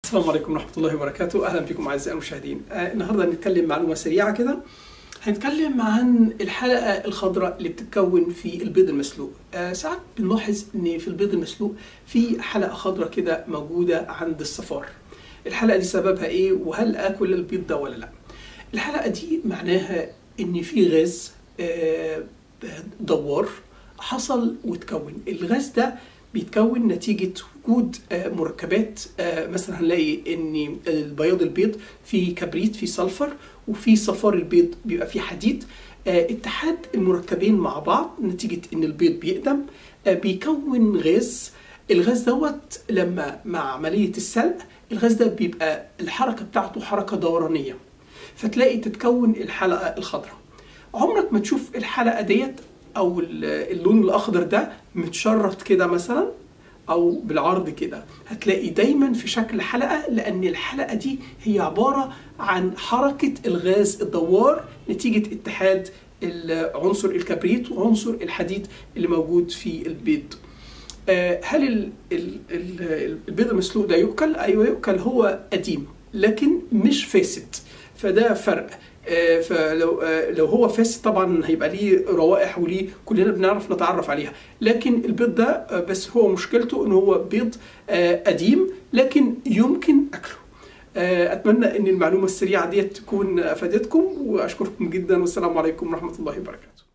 السلام عليكم ورحمة الله وبركاته. أهلا بكم أعزائي المشاهدين. النهاردة هنتكلم معلومة سريعة كده. هنتكلم عن الحلقة الخضراء اللي بتتكون في البيض المسلوق. ساعات بنلاحظ إن في البيض المسلوق في حلقة خضراء كده موجودة عند الصفار. الحلقة دي سببها إيه؟ وهل آكل البيض ده ولا لأ؟ الحلقة دي معناها إن في غاز دوار حصل وتكون. الغاز ده بيتكون نتيجة وجود مركبات. مثلا هنلاقي ان البياض البيض فيه كبريت، فيه سلفر، وفي صفار البيض بيبقى فيه حديد. اتحاد المركبين مع بعض نتيجة ان البيض بيقدم بيكون غاز. الغاز دوت لما مع عملية السلق الغاز ده بيبقى الحركة بتاعته حركة دورانية، فتلاقي تتكون الحلقة الخضراء. عمرك ما تشوف الحلقة ديت او اللون الاخضر ده متشرط كده مثلا او بالعرض كده، هتلاقي دايما في شكل حلقة، لان الحلقة دي هي عبارة عن حركة الغاز الدوار نتيجة اتحاد عنصر الكبريت وعنصر الحديد اللي موجود في البيض. هل البيض المسلوق ده يؤكل؟ ايوه يؤكل، هو قديم لكن مش فاسد، فده فرق. فلو هو فاسد طبعا هيبقى ليه روائح وليه كلنا بنعرف نتعرف عليها، لكن البيض ده بس هو مشكلته ان هو بيض قديم لكن يمكن اكله. اتمنى ان المعلومة السريعة دي تكون افادتكم، واشكركم جدا، والسلام عليكم ورحمة الله وبركاته.